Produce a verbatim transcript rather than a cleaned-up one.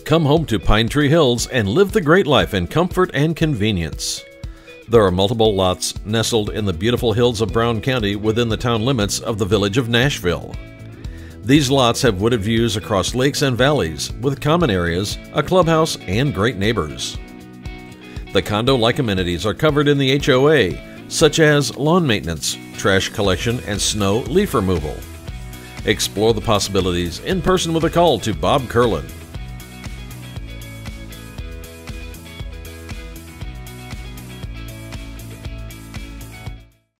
Come home to Pine Tree Hills and live the great life in comfort and convenience. There are multiple lots nestled in the beautiful hills of Brown County within the town limits of the Village of Nashville. These lots have wooded views across lakes and valleys with common areas, a clubhouse, and great neighbors. The condo-like amenities are covered in the H O A, such as lawn maintenance, trash collection, and snow leaf removal. Explore the possibilities in person with a call to Bob Kirlin.